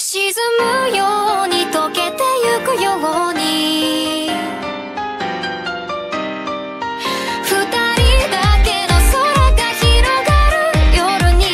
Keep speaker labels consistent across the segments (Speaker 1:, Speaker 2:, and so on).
Speaker 1: 沈むように溶けてゆくように二人だけの空が広がる夜に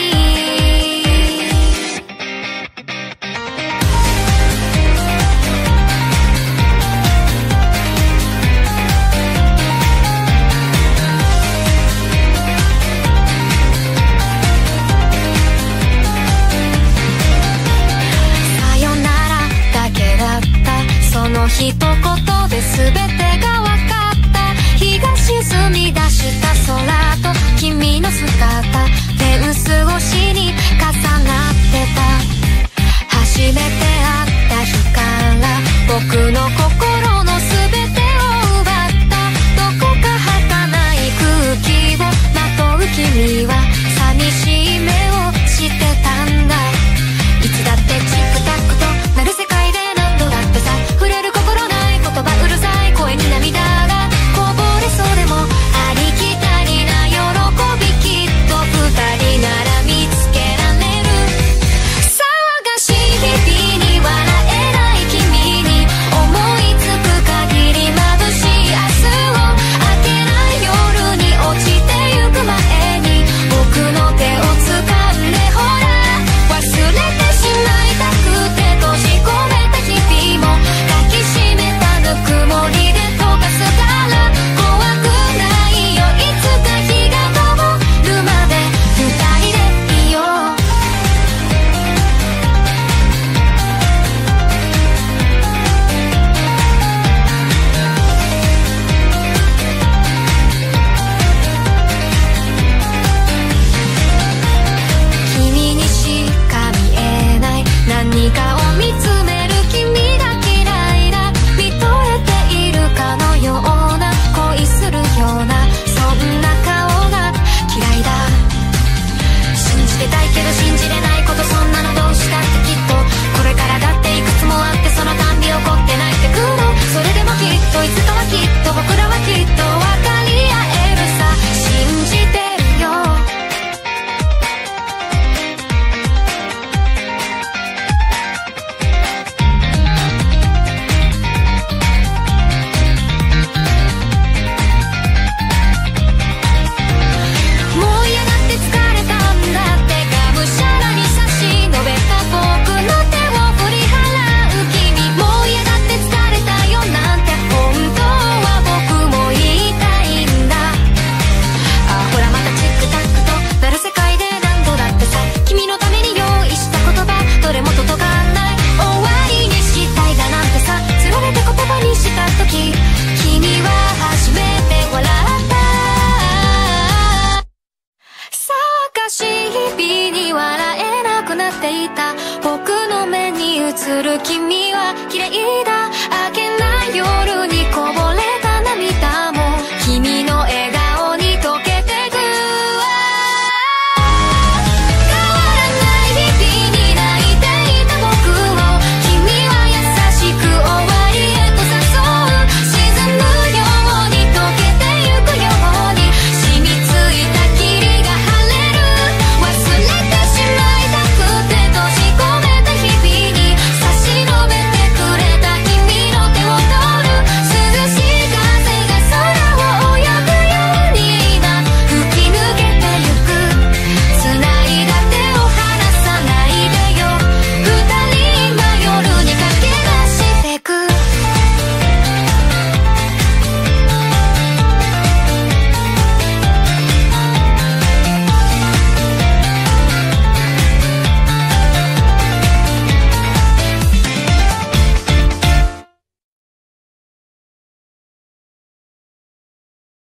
Speaker 1: さよならだけだったその一言で全てが分かった日が沈み出した空と君の姿フェンス越しに重なってた初めて会った日から僕の心の全てを奪ったどこか儚い空気をまとう君は寂しい目をしてたんだいつだってチックタックとなる世界で何度だってさ触れる心ない言葉うるさい声に涙がこぼれそうでもありきたりな喜びきっと二人なら見つけられる騒がしい日々に笑えない君に思いつく限り眩しい明日を明けない夜に落ちてゆく前に僕の手を掴んでほら忘れてしまいたくて閉じ込めた日々も抱きしめたぬくもりで溶かすから怖くないよいつか日が昇るまで二人でいよう君にしか見えない何かを見つめる君が嫌いだ見とれているかのような恋するようなそんな顔が嫌いだ信じてたいけど信じれないことそんなのどうしたってきっとこれからだっていくつもあってそのたんび起こって泣いてくのそれでもきっといつかはきっと僕らはきっと分かり合えるさ信じてるよもう嫌だって疲れたんだってがむしゃらに差し伸べた僕の手を振り払う君もう嫌だって疲れたよなんて本当は僕も言いたいんだあほらまたチックタックとなる世界で何度だってさ君のために用意した言葉どれも届かない終わりにしたいだなんてさつられて言葉にした時君は初めて笑った騒がしい日々に笑えなくなっていた僕の目に映る君は綺麗だ明けない夜